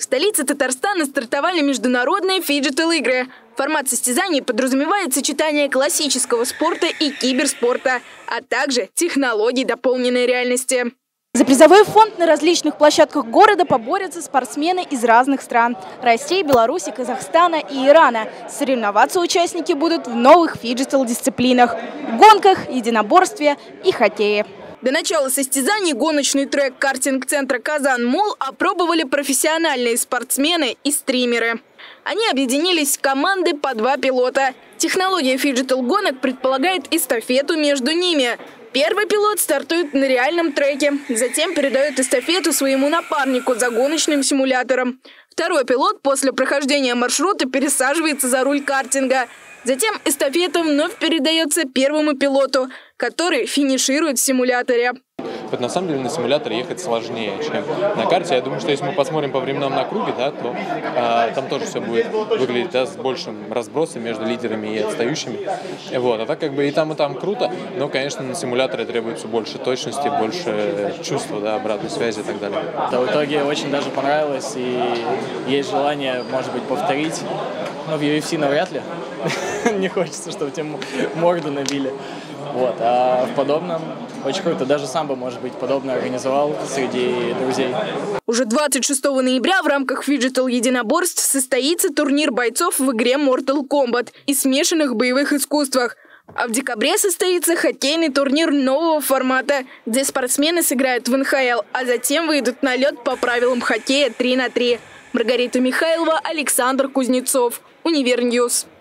столице Татарстана стартовали международные фиджитал-игры. Формат состязаний подразумевает сочетание классического спорта и киберспорта, а также технологий дополненной реальности. За призовой фонд на различных площадках города поборются спортсмены из разных стран – России, Беларуси, Казахстана и Ирана. Соревноваться участники будут в новых фиджитал-дисциплинах – гонках, единоборстве и хоккее. До начала состязаний гоночный трек картинг-центра «Казан-Молл» опробовали профессиональные спортсмены и стримеры. Они объединились в команды по 2 пилота. Технология фиджитал-гонок предполагает эстафету между ними. Первый пилот стартует на реальном треке, затем передает эстафету своему напарнику за гоночным симулятором. Второй пилот после прохождения маршрута пересаживается за руль картинга. Затем эстафета вновь передается первому пилоту, который финиширует в симуляторе. Вот на самом деле на симуляторе ехать сложнее, чем на карте. Я думаю, что если мы посмотрим по временам на круге, да, то там тоже все будет выглядеть с большим разбросом между лидерами и отстающими. Вот. А так как бы и там круто, но, конечно, на симуляторе требуется больше точности, больше чувства, да, обратной связи и так далее. Да, в итоге очень даже понравилось, и есть желание, может быть, повторить. Но в UFC навряд ли. Не хочется, чтобы тебе морду набили. Вот. А в подобном очень круто. Даже сам бы, может быть, подобное организовал среди друзей. Уже 26 ноября в рамках фиджитал-единоборств состоится турнир бойцов в игре Mortal Kombat и смешанных боевых искусствах. А в декабре состоится хоккейный турнир нового формата, где спортсмены сыграют в НХЛ, а затем выйдут на лед по правилам хоккея 3 на 3. Маргарита Михайлова, Александр Кузнецов. Универньюз.